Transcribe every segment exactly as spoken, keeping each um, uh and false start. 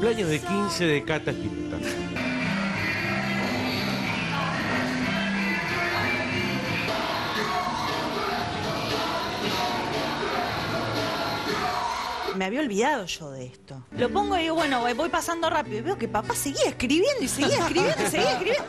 cumpleaños de quince de Cata Spinetta. Me había olvidado yo de esto. Lo pongo y digo, bueno, voy pasando rápido. Y veo que papá seguía escribiendo y seguía escribiendo y seguía escribiendo.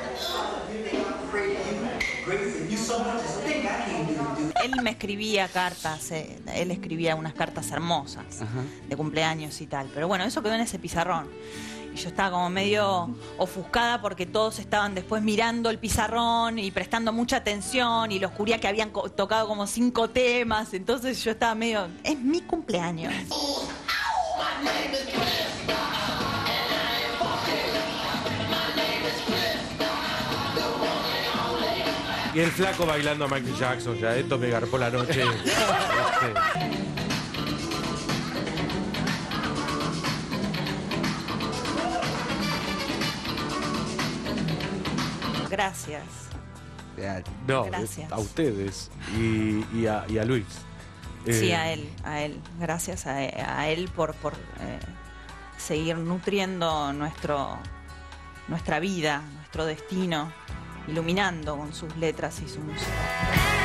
Él me escribía cartas, eh, él escribía unas cartas hermosas. Ajá. De cumpleaños y tal. Pero bueno, eso quedó en ese pizarrón. Y yo estaba como medio ofuscada porque todos estaban después mirando el pizarrón y prestando mucha atención y los descubría que habían tocado como cinco temas. Entonces yo estaba medio... Es mi cumpleaños. Y el flaco bailando a Michael Jackson, ya esto me garpó la noche. Gracias. No, gracias. A ustedes y, y, a, y a Luis. Sí, eh... a él, a él. Gracias a, a él por, por eh, seguir nutriendo nuestro, nuestra vida, nuestro destino, iluminando con sus letras y su música.